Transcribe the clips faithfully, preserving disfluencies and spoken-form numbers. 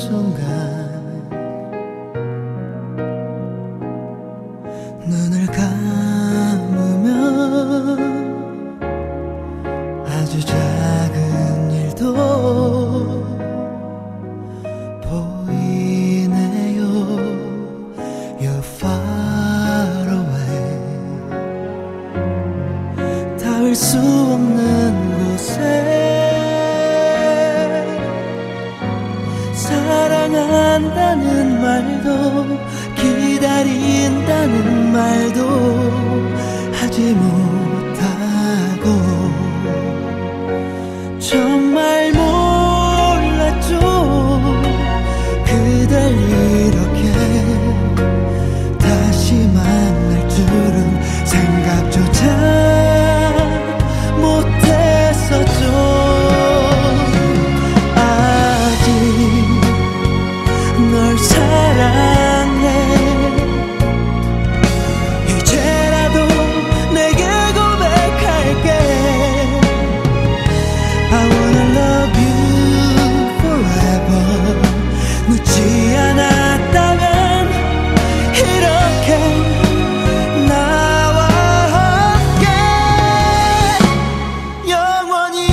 순간 눈을 감으면 아주 작은 일도 보이네요. You're far away. 닿을 수 없는 곳에 사랑한다는 말도 기다린다는 말도 하지 못하고 정말 몰랐죠. 그댈 이렇게 다시 만날 줄은 생각조차 못했었죠. 널 사랑해. 이제라도 내게 고백할게. I wanna love you forever. 늦지 않았다면 이렇게 나와 함께 영원히.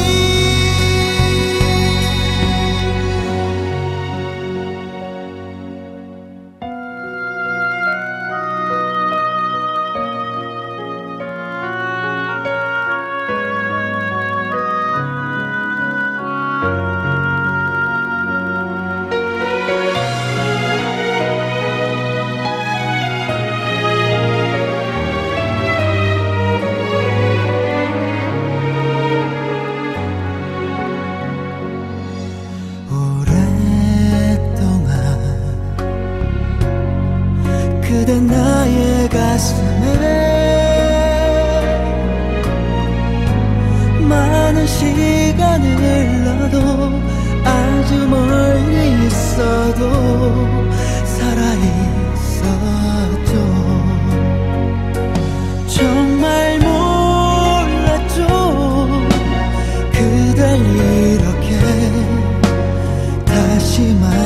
그대 나의 가슴에 많은 시간을 흘러도 아주 멀리 있어도 살아있었죠. 정말 몰랐죠. 그댈 이렇게 다시 만